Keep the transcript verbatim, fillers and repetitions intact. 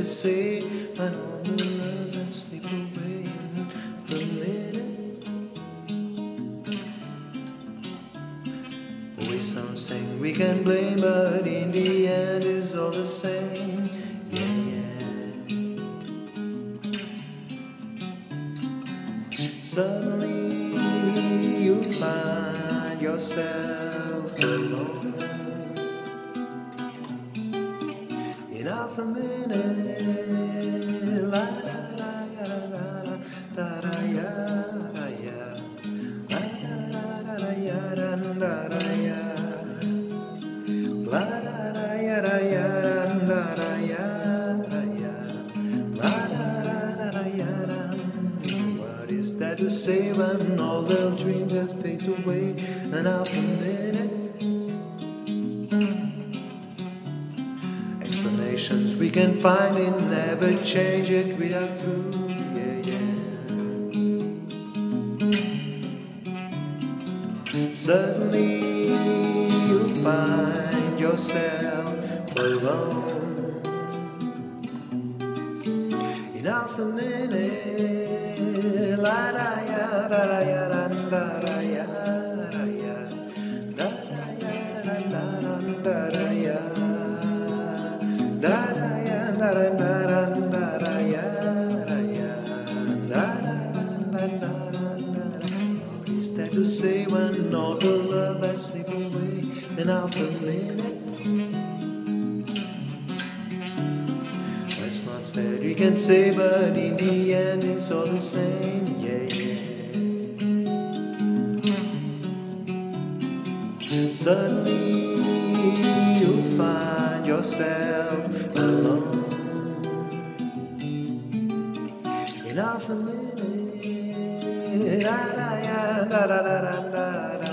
to say? I know you love and slip away for a minute. Always something we can blame, but in the end it's all the same. Yeah, yeah. Suddenly you find yourself alone. In half a minute, la da da ya da da da ya da ya, la da da da ya da da da ya, la da da ya da ya da da ya da ya, la da da da ya da. What is that to say when all the dream just fades away? In half a minute. Explanations we can find it, never change it without through, yeah, yeah. Suddenly you find yourself alone. In half a minute, la da ya da da ya da da da ya da ya da da ya da da da da ya. Da da ya da da da da da ya da ya da da da da da. What is that to say when all the love has slipped away in half a minute? There's much that we can say, but in the end it's all the same. Yeah, yeah. Suddenly you find yourself alone. In half a minute, da da ya da da da da da.